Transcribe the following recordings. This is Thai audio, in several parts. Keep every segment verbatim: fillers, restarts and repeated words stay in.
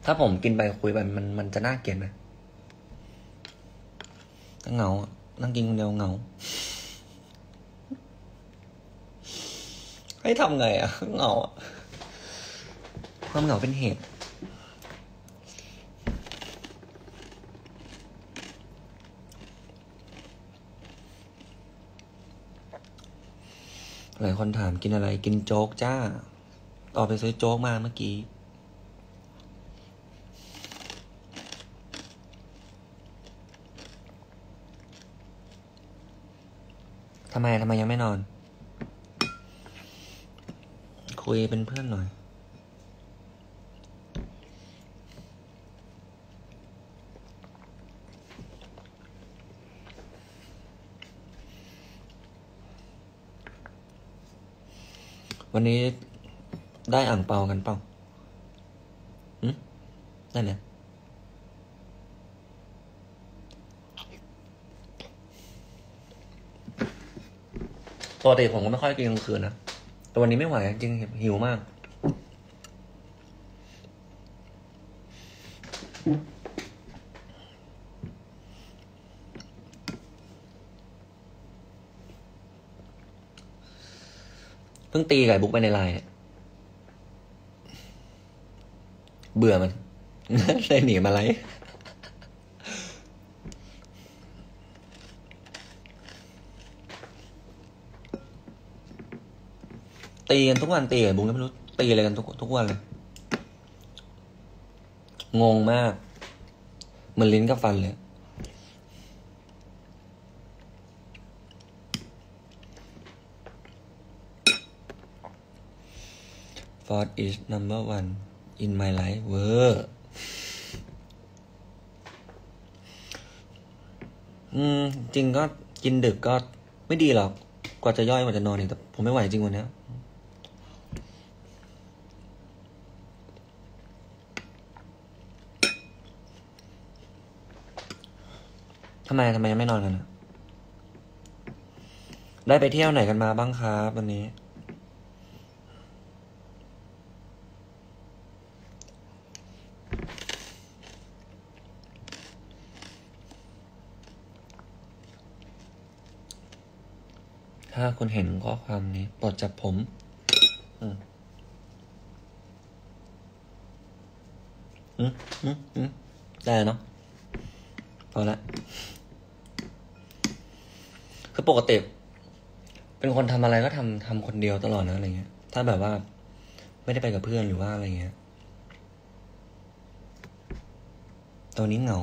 ถ้าผมกินไปคุยไปมันมันจะน่าเกลียดไหมเหงานั่งกินคนเดียวเหงาให้ทำไงอ่ะเหงาความเหงาเป็นเหตุหลายคนถามกินอะไรกินโจ๊กจ้าออกไปซื้อโจ๊กมาเมื่อกี้ทำไมทำไมยังไม่นอนคุยเป็นเพื่อนหน่อยวันนี้ได้อ่างเปากันเปล่าอืมได้เนี่ยปกติผมก็ไม่ค่อยกินกลางคืนนะแต่วันนี้ไม่ไหวจริงหิวมากเพิ่งตีไก่บุ๊กไปในไลน์เบื่อมัน เลยหนีมาไลฟ์ตีกันทุกวันตีไก่บุ๊กไม่รู้ตีอะไรกันทุกทุกวันเลยงงมากเหมือนลิ้นกับฟันเลยFord is number one in my life เวอร์อืมจริงก็กินดึกก็ไม่ดีหรอกกว่าจะย่อยกว่าจะนอนเนี่ยแต่ผมไม่ไหวจริงวันนี้ทำไมทำไมยังไม่นอนกันนะได้ไปเที่ยวไหนกันมาบ้างครับวันนี้ถ้าคุณเห็นข้อความนี้โปรดจับผมอืมอืมอืมอืมได้เนาะพอละคือปกติเป็นคนทำอะไรก็ทำทำคนเดียวตลอดนะอะไรเงี้ยถ้าแบบว่าไม่ได้ไปกับเพื่อนหรือว่าอะไรเงี้ยตอนนี้เหงา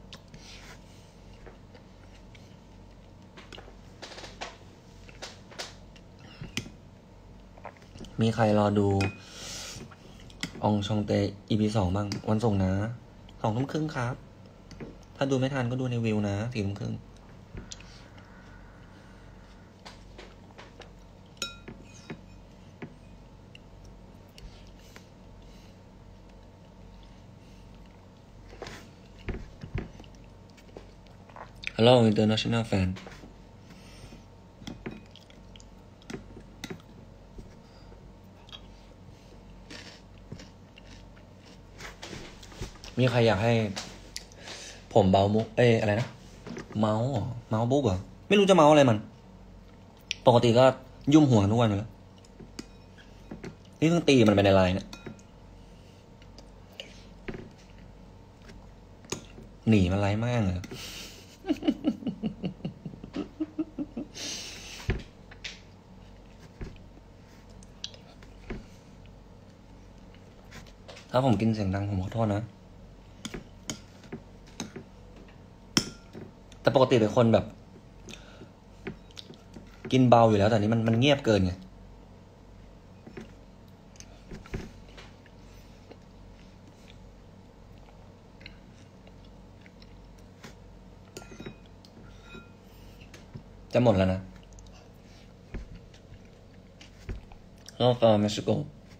มีใครรอดูองชองเต อี พี สองบ้างวันส่งนะสองทุ่มครึ่งครับถ้าดูไม่ทันก็ดูในวิวนะสี่ทุ่มครึ่งHello International Fan มีใครอยากให้ผมเบามุกเอ้ยอะไรนะเมาส์เมาส์บุ๊กเหรอไม่รู้จะเมาส์อะไรมันปกติก็ยุ่มหัวทุกวันเลยนี่เพิ่งตีมันไปในไลน์เนี่ยหนีมันไลน์มากเลยถ้าผมกินเสียงดังผมขอโทษนะแต่ปกติเป็นคนแบบกินเบาอยู่แล้วแต่นี้มันมันเงียบเกินไงจะหมดแล้วนะโลกเม็กซิโก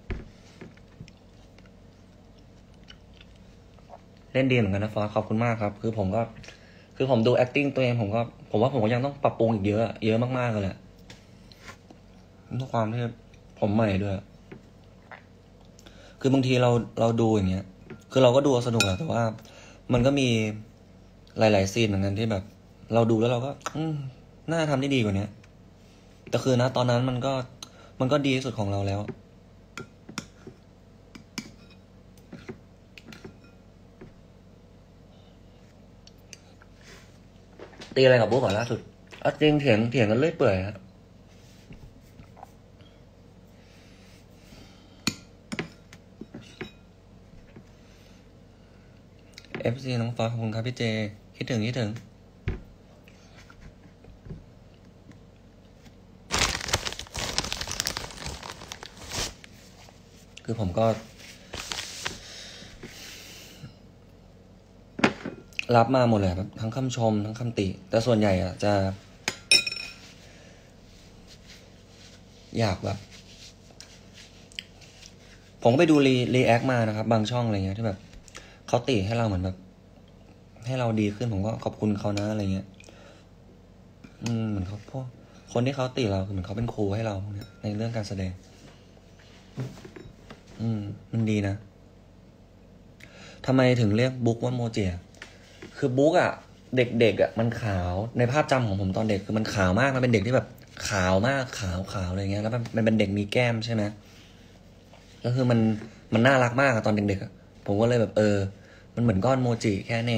เล่นดีเหมือนกันนะฟอสขอบคุณมากครับคือผมก็คือผมดู acting ตัวเองผมก็ผมว่าผมก็ยังต้องปรับปรุงอีกเยอะเยอะมากๆเลยแหละด้วยความที่ผมใหม่ด้วยคือบางทีเราเราดูอย่างเงี้ยคือเราก็ดูสนุกอะแต่ว่า มันก็มีหลายๆซีนเหมือนกันที่แบบ เราดูแล้วเราก็ อืมน่าทำได้ดีกว่านี้แต่คือนะตอนนั้นมันก็ มันก็ดีที่สุดของเราแล้ว ตีอะไรกับบุ๊กก่อนล่าสุดอ่ะจริงเถียงเถียงกันเรื่อยเปื่อยครับ เอฟ ซี น้องฟ้าขอบคุณครับพี่เจ คิดถึงคิดถึง คือผมก็ รับมาหมดเลยครับทั้งคำชมทั้งคำติ แต่ส่วนใหญ่อะจะ อยากแบบ ผมก็ไปดูรีรีแอคมานะครับ บางช่องอะไรเงี้ยที่แบบเขาติให้เราเหมือนแบบ ให้เราดีขึ้นผมก็ขอบคุณเขานะอะไรเงี้ย อืมเหมือนเขาพวกคนที่เขาติเราคือเหมือนเขาเป็นครูให้เราเนี่ยในเรื่องการแสดง อืม มันดีนะทำไมถึงเรียกบุ๊กว่าโมเจอะคือบุ๊กอะเด็กๆอะมันขาวในภาพจำของผมตอนเด็กคือมันขาวมากมันเป็นเด็กที่แบบขาวมากขาวขาวอะไรเงี้ยแล้วมันมันเป็นเด็กมีแก้มใช่ไหมก็คือมันมันน่ารักมากอะตอนเด็กๆอะผมก็เลยแบบเออ มันเหมือนก้อนโมจิแค่นั้นเอง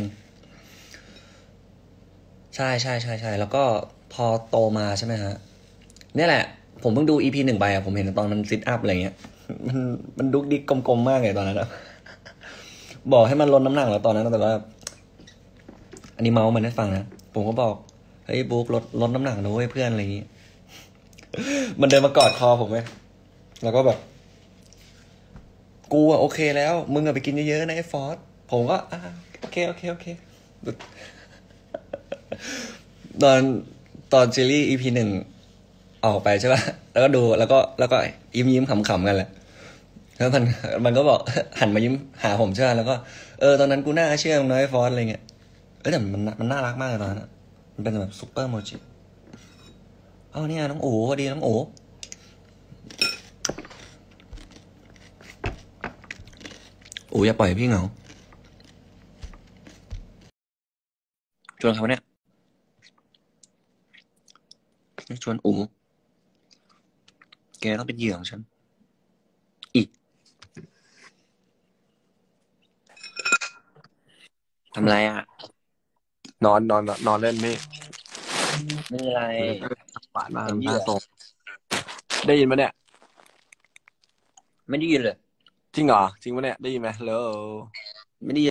ใช่ใช่ใช่ใช่แล้วก็พอโตมาใช่ไหมฮะเนี่ยแหละ ผมเพิ่งดูอีพีหนึ่งไปอะผมเห็นตอนมันซิทอัพอะไรเงี้ยมันมันดุกดิกกลมๆมากเลยตอนนั้นอะบอกให้มันลดน้ำหนักแล้วตอนนั้นแต่ว่า อันนี้เมาส์มันให้ฟังนะ ผมก็บอก เฮ้ยบุ๊กลดลดน้ำหนักนะเว้ยเพื่อนอะไรอย่างงี้ มันเดินมากอดคอผมเลยแล้วก็แบบ กูอะโอเคแล้ว มึงอะไปกินเยอะๆนะไอ้ฟอสผมก็อ่าโอเคโอเคโอเค ตอนตอนซีรีส์ อี พี หนึ่งออกไปใช่ป่ะ แล้วก็ดูแล้วก็แล้วก็ยิ้มยิ้มขำๆกันแหละ แล้วมันมันก็บอก หันมายิ้มหาผมใช่ไหมแล้วก็เออตอนนั้นกูน่าเชื่อมึงน้อยฟอสอะไรเงี้ยเออแต่มันมันน่ารักมากเลยตอนนั้นมันเป็นแบบซุปเปอร์โมจิเอ้าเนี่ยน้องโอ๋พอดีน้องโอ๋โอ๋อย่าปล่อยพี่เหงาชวนเขาเนี่ยไม่ชวนโอ๋แกต้องเป็นเหยื่อของฉันอีกทำอะไรอ่ะนอนนอนนอนเล่นพี่ไม่เป็นไรหวานมากเป็นเหยื่อหน้าทรงได้ยินไหมเนี่ยไม่ได้ยินเลยจริงเหรอจริงปะเนี่ยได้ยินไหมเลอไม่ได้ยิน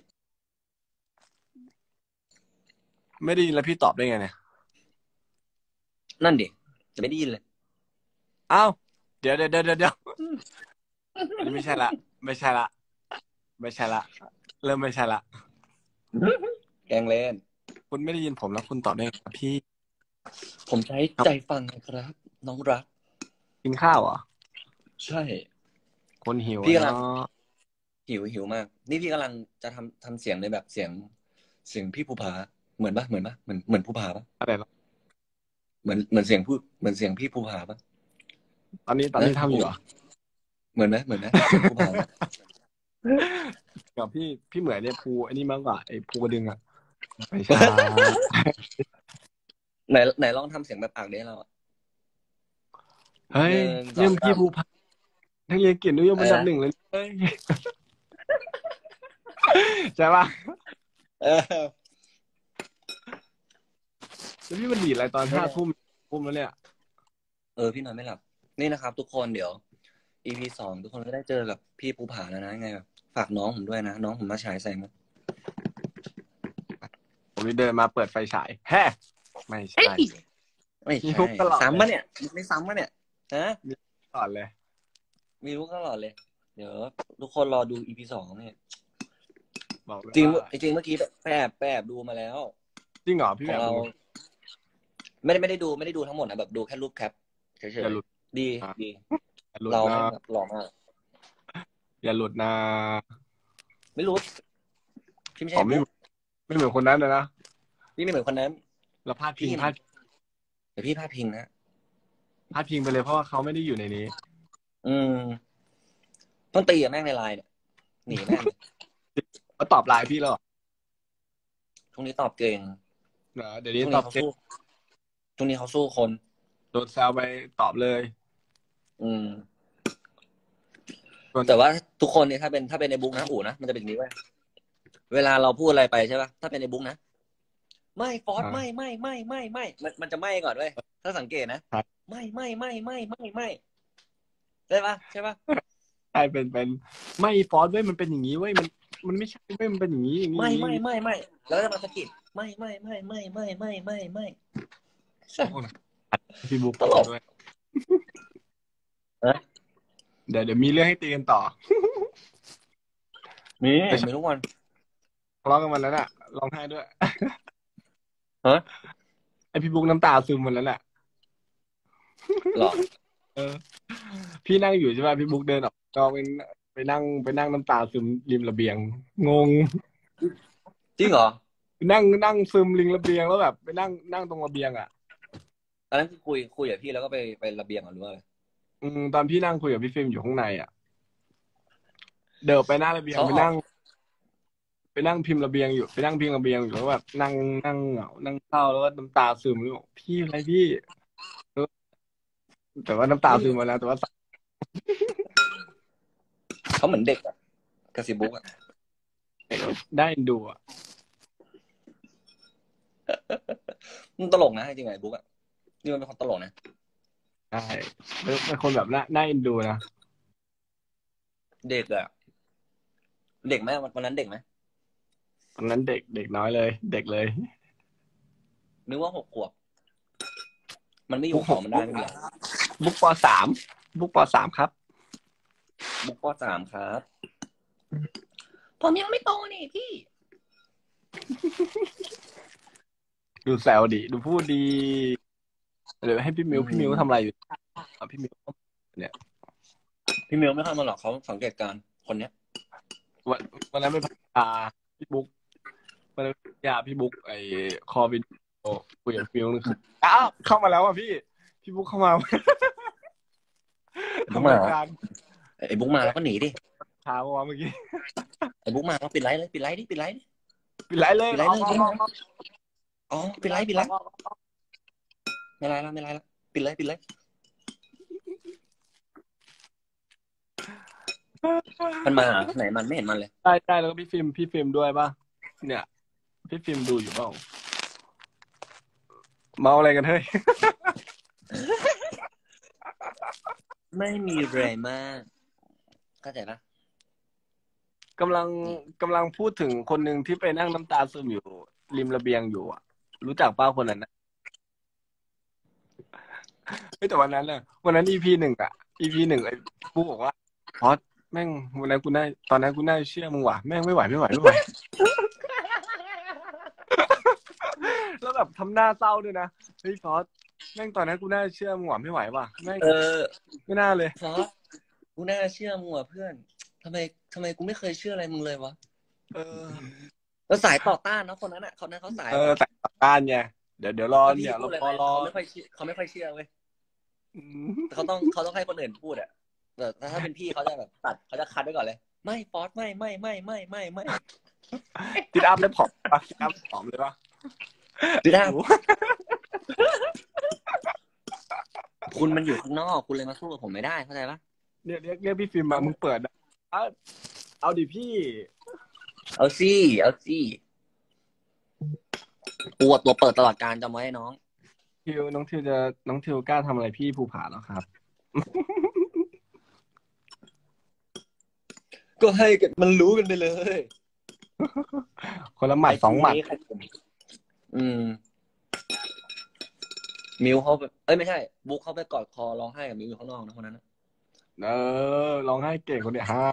ไม่ได้ยินแล้วพี่ตอบได้ไงเนี่ยนั่นดิจะไม่ได้ยินเลยอ้าวเดี๋ยวเดี๋ยวเดี๋ยวเดี๋ยวอันนี้ไม่ใช่ละไม่ใช่ละไม่ใช่ละเริ่มไม่ใช่ละแกงเล่นคุณไม่ได้ยินผมแล้วคุณตอบได้ไงครับพี่ผมใช้ใจฟังนะครับ น้องรักกินข้าวเหรอใช่คนหิวพี่กำลังเนาะหิวหิวมาก นี่พี่กำลังจะทำทำเสียงในแบบเสียง เสียงพี่ภูผาเหมือนปะเหมือนปะเหมือนเหมือนภูผาปะอะไรนะเหมือนเหมือนเสียงพูดเหมือนเสียงพี่ภูผาปะตอนนี้ตอนนะนี้ทำอยู่เหรอเหมือนไหมเหมือนไหมเสียงภูผากับพี่พี่เหมือนเนี่ยภูอันนี้มากกว่าไอ้ภูกระดึงอะไม่ใช่ไหนไหนลองทำเสียงแบบอ่างได้เราอะเฮ้ยหนึ่งสอเยี่ยมงสามพี่ภูพานักเรียนเกียรตินิยมอะไรนะอันดับหนึ่งเลยเฮ้ยใช่ปะเออแล้วพี่มันดีดอะไรตอนไม่ได้ห้าทุ่มทุ่มแล้วเนี่ยเออพี่นอนไม่หลับ นี่นะครับทุกคนเดี๋ยว อี พี สองทุกคนก็ได้เจอกับพี่ภูผาแล้วนะไงแบบฝากน้องผมด้วยนะน้องผมมาฉายใส่มาผมเดินมาเปิดไฟฉายแฮ่ไม่ใช่ไม่มีใช่ทุกตลอดซ้ำเลปะยเนี่ยไม่ซ้ำปะเนี่ยฮะมีตลอดเลยมีรู้ตลอดเลย เดี๋ยวทุกคนรอดู อี พี สองเนี่ยบอกเลยจริงว่าจริงเมื่อกี้ไปแอบไปแอบดูมาแล้วจริงเหรอพี่ขแบองบเราดูไม่ได้ไม่ได้ดูไม่ได้ดูทั้งหมดนะแบบดูแค่รูปแคปเฉอย่าย หลุดๆดีอ่ะดีอย่าหลุดเรานะแม่งแบบหล่อมากอย่าหลุดนะไม่รู้พี่ไม่ผใช่มไม่บุ๊กไม่เหมือนคนนั้นเลยนะพี่ไม่เหมือนคนนั้นเราพลาดพิงพี่พลาดเดี๋ยวพี่พาดพิงนะพลาดพิงไปเลยเพราะว่าเขาไม่ได้อยู่ในนี้อืมต้องตีกับแม่งในไลน์เนี่ยหนีแม่งเลยเขาตอบไลน์พี่แล้วเหรอช่วงนี้ตอบเก่งเหรอเดี๋ยวนี้ช่วงตอบเก่งนี้เขาสู้ช่วงนี้เขาสู้คนโดนแซวไปตอบเลยอืมส่วนแต่ว่าทุกคนเนี่ยถ้าเป็นถ้าเป็นในบุ๊กนะอู๋นะมันจะเป็นอย่างนี้เว้ยเวลาเราพูดอะไรไปใช่ป่ะถ้าเป็นในบุ๊กนะไม่ฟอสไม่อ่าไม่ไม่ไม่ไม่มันมันจะไม่ก่อนเว้ยถ้าสังเกตนะครับไม่ไม่ไม่ไม่ไม่ไม่ใช่ป่ะใช่ป่ะใช่เป็นเป็นไม่ฟอสเว้ยมันเป็นอย่างนี้เว้ยมันมันไม่ใช่เว้ยมันเป็นอย่างนี้อย่างนี้อไม่ย่างนี้อย่างนี้ไม่ไม่ไม่แล้วจะมาสะกิดไม่ไม่ไม่ไม่ไม่ไม่ไม่ไม่ใช่โอ้ยพี่บุ๊กตลกด้วยเออเดี๋ยวเดี๋ยวมีเรื่องให้ตีกันต่อมีแต่ฉันมีทุกวันทะเลาะกันวันนั้นอะร้องไห้ด้วยฮะไอพี่บุ๊กน้ำตาซึมวันนั้นแหละหรอเออพี่นั่งอยู่ใช่ไหมพี่บุ๊กเดินออกก็ไปไปนั่งไปนั่งน้ำตาซึมริมระเบียงงงจริงเหรอนั่งนั่งซึมริมระเบียงแล้วแบบไปนั่งนั่งตรงระเบียงอะตอนนั้นคือคุยคุยกับพี่แล้วก็ไปไประเบียงเหรอหรือว่าอะไรอืมตอนพี่นั่งคุยกับพี่ฟิล์มอยู่ข้างในอะเดินไปหน้าระเบียงเขาออกไปนั่ง ไปนั่งพิมพ์ระเบียงอยู่ไปนั่งพิมพ์ระเบียงอยู่แล้วแบบนั่งนั่งเหงานั่งเศร้าแล้วก็น้ำตาซึมแล้วบอกพี่อะไรพี่แต่ว่าน้ำตาซึมมาแล้วแต่ว่าเขาเหมือนเด็กอะกระซิบบุ๊กอะได้เอ็นดูอ่ะมันตลกนะจริงๆไอ้บุ๊กอะนี่มันเป็นคนตลกนะใช่เป็นคนแบบน่าน่าเอ็นดูนะเด็กอะเด็กไหมวันนั้นเด็กไหมตอนนั้นเด็กเด็กน้อยเลยเด็กเลยนึกว่าหกขวบมันไม่อยู่บุ๊กหกเขามันได้ไม่เป็นไรบุ๊กปสามบุ๊กปสามครับบุ๊กปสามครับผมยังไม่โตนี่พี่ดูแซวดีดูพูดดีเดี๋ยวให้พี่มิวพี่มิวทำอะไรอยู่อ่ะพี่มิวเนี่ยพี่เมลไม่ค่อยมาหรอกเขาสังเกตการณ์คนเนี้ยวันวันนั้นไปพัทยาพี่บุ๊กวันนั้นไปพัทยาพี่บุ๊กไอ้คอวิดโอคุยกับพี่มิวนึงคืออ้าวเข้ามาแล้วอ่ะพี่พี่บุ๊กเข้ามาบุ๊กทำมารายการไอ้บุ๊กมาแล้วก็หนีดิเช้าว่าเมื่อกี้ไอ้บุ๊กมาก็ปิดไลฟ์เลยปิดไลฟ์ดิปิดไลฟ์ดิปิดไลฟ์เลยปิดไลอฟ์เลยบุ๊กอกออกออกอ๋อปิดไลฟ์ปิดไลฟ์ไม่ไลฟ์แล้วไม่ไลฟ์แล้วปิดไลฟ์ปิดไลฟ์มันมาไหนมันไม่เห็นมันเลยได้ได้แล้วก็พี่ฟิล์มพี่ฟิล์มด้วยป่ะเนี่ยพี่ฟิล์มดูอยู่เปล่าเมาอะไรกันเฮ้ยไม่มีอะไรมากเข้าใจปะกำลังกำลังพูดถึงคนหนึ่งที่ไปนั่งน้ำตาซึมอยู่ริมระเบียงอยู่อ่ะรู้จักป้าคนนั้นนะเฮ้ยแต่วันนั้นน่ะวันนั้นอีพีหนึ่งอ่ะอีพีหนึ่งไอ้ปุ๊บอกว่าพอดแม่งวันนั้นกูน่าตอนนั้นกูน่าเชื่อมึงว่ะแม่งไม่ไหวไม่ไหวไม่ไหว แล้วแบบทำหน้าเศร้าด้วยนะเฮ้ยพอดแม่งตอนนั้นกูน่าเชื่อมึงว่ะไม่ไหวว่ะแม่งเออไม่น่าเลยฟอสกูน่าเชื่อมึงว่ะเพื่อนทำไมทำไมกูไม่เคยเชื่ออะไรมึงเลยวะเออแล้วสายต่อต้านนะคนนั้นอ่ะคนนั้นเขาสายเออแบบแต่การไงเดี๋ยวเดี๋ยวรอถ้าพี่เดี๋ยวพูดอะไรไปรอรอเขาไม่ค่อยเชื่อเขาไม่ค่อยเชื่อเว้ยอืแต่เขามต้องเขาต้องให้คนอื่นพูดอ่ะแต่ถ้าเป็นพี่เขาจะแบบตัดเขาจะคัดไว้ก่อนเลยไม่ฟอสไม่ไม่ไม่ไม่ไม่ไม่ติดอัพได้ผอมปะติดอัพผอมเลยปะดูได้คุณมันอยู่ข้างนอกคุณเลยมาสู้กับผมไม่ได้เข้าใจปะเนี่ยเรียกเรียกพี่ฟิล์มมามึงเปิดนะเอาเอาดิพี่เอาสิเอาสิปวดตัวเปิดตลอดการจำไว้น้องทิวน้องทิวจะน้องทิวกล้าทำอะไรพี่ภูผาแล้วครับก็ให้กันมันรู้กันไปเลยคนละหมัดสองหมัดอืมมิวเขาเอ้ยไม่ใช่บุ๊กเขาไปกอดคอร้องไห้กับมิวอยู่ข้างนอกนะคนนั้นนะเออร้องไห้เก่งคนเนี้ยฮะ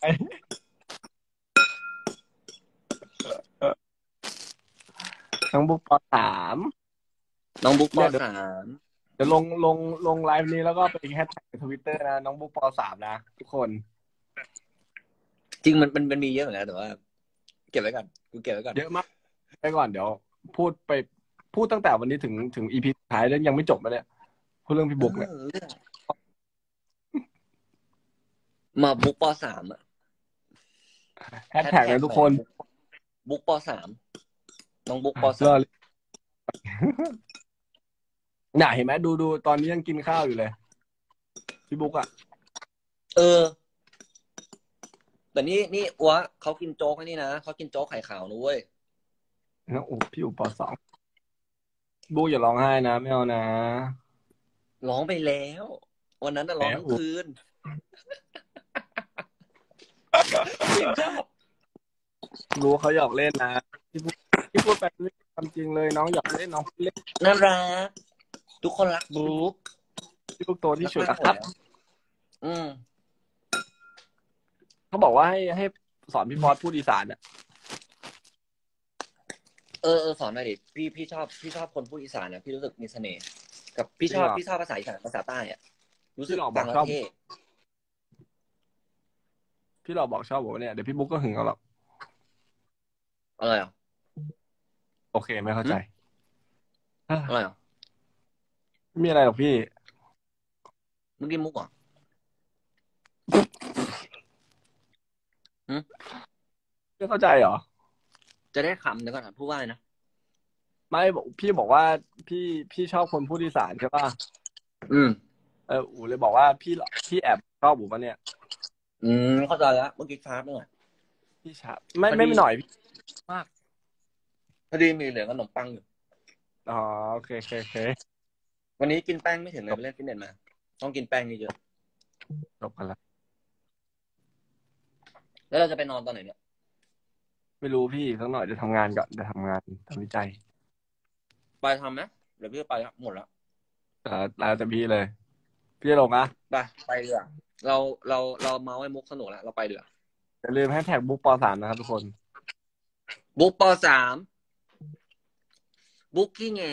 น้องบุ๊กปสามน้องบุ๊กปสามเดี๋ยวลงลงลงไลฟ์นี้แล้วก็ไปแฮชแท็กในทวิตเตอร์นะน้องบุ๊กปสามนะทุกคนจริงมันมันมันมีเยอะเหมือนกันแต่ว่าเก็บไว้ก่อนกูเก็บไว้ก่อนเยอะมากไปก่อนเดี๋ยวพูดไปพูดตั้งแต่วันนี้ถึงถึงอีพีสุดท้ายแล้วยังไม่จบมาเนี่ยพูดเรื่องพี่บุ๊กเนี่ยมาบุ๊กปสามอ่ะแฮชแท็กเลยทุกคนบุ๊กปสามน้องบุ๊กปรสาอมเลยน่ะเห็นไหมดูดูตอนนี้ยังกินข้าวอยู่เลยพี่บุ๊กอ่ะเออ แต่นี่นี่อัวเขากินโจ๊กไอ้นี่นะเขากินโจ๊กไข่ขาวนะเว้ยนะโอ้พี่อยู่ปสองบุ๊กอย่าร้องไห้นะไม่เอานะร้องไปแล้ว วันนั้นน่ะร้องทั้งคืนจริงชอบรู้เขาหยอกเล่นนะพี่พูดพี่พูดไปเรื่องความจริงเลยน้องหยอกเล่นน้องพูดเล่นน่ารักทุกคนรักบุ๊กพี่บุ๊กโตที่สุดรักนะมากครับแล้วอืมเขาบอกว่าให้ให้สอนพี่ฟอสพูดอีสานอ่ะเออเออสอนหน่อยดิพี่พี่ชอบพี่ชอบคนพูดอีสานนะพี่รู้สึกมีเสน่ห์กับพี่ชอบพี่ชอบภาษาอีสานภาษาใต้อ่ะรู้สึกฟังแล้วเท่พี่หลอกบอกชอบผมเนี่ยเดี๋ยวพี่บุ๊กก็หึงเอาหรอกอะไรอ่ะโอเคไม่เข้าใจอะไรอ่ะไม่มีอะไรหรอกพี่มึงกินมุกเหรอไม่เข้าใจเหรอจะได้ขำเดี๋ยวก่อนนะพูดว่าอะไรนะไม่บอกพี่บอกว่าพี่พี่ชอบคนพูดอีสานใช่ป่ะอืมเอออูเลยบอกว่าพี่พี่แอบชอบอูปะเนี่ยอืมเข้าใจแล้วเมื่อกี้ฟาดหน่อยพี่ชอบไม่ไม่ไม่หน่อยพี่มากพอดีมีเหลือขนมปังอยู่อ๋อโอเคโอเคโอเควันนี้กินแป้งไม่ถึงเลยไปเล่นฟิตเนสมา ต้องกินแป้งเยอะจบกันละๆแล้วเราจะไปนอนตอนไหนเนี่ยไม่รู้พี่สักหน่อยจะทำงานก่อนจะทำงานทำวิจัยไปทำไหมเดี๋ยวพี่จะไปแล้วหมดแล้วเออแล้วแต่พี่เลย พี่จะลงนะไปไปเดือเราเราเราเมาส์ไอ้มุกสนุกแล้วเราไปเดืออย่าลืมแฮชแท็กบุ๊กปสามนะครับทุกคนบุ๊กปสามบุ๊กขี้แง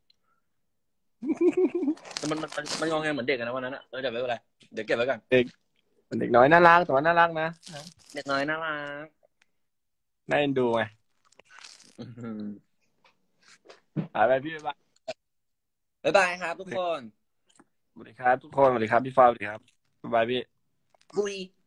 แต่มันมันมันงอแงเหมือนเด็กนะวันนั้นอ่ะเออเดี๋ยวไม่เป็นไรเดี๋ยวเก็บไว้ก่อนเป็นเด็กน้อยน่ารักแต่ว่าน่ารักนะเด็กน้อยน่ารักน่าเอ็นดูไงอื้อหือหายไปพี่บ๊ายบายบ๊ายบายครับทุกคนสวัสดีครับทุกคนสวัสดีครับพี่ฟ้าสวัสดีครับบ๊ายบายพี่บุย